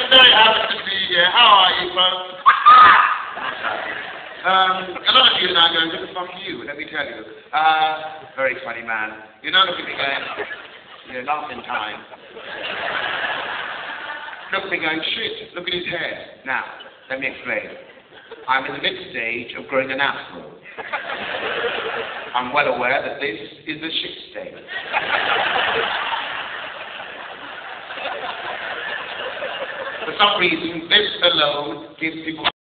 very happy to be here. How are you, folks? A lot of you are now going, who the fuck are you? Let me tell you. Very funny man. You know, look at me going, you're laughing time. Look at me going, shit, look at his head. Now, let me explain. I'm in the mid-stage of growing an afro. I'm well aware that this is the shit stage. For some reason, this alone gives people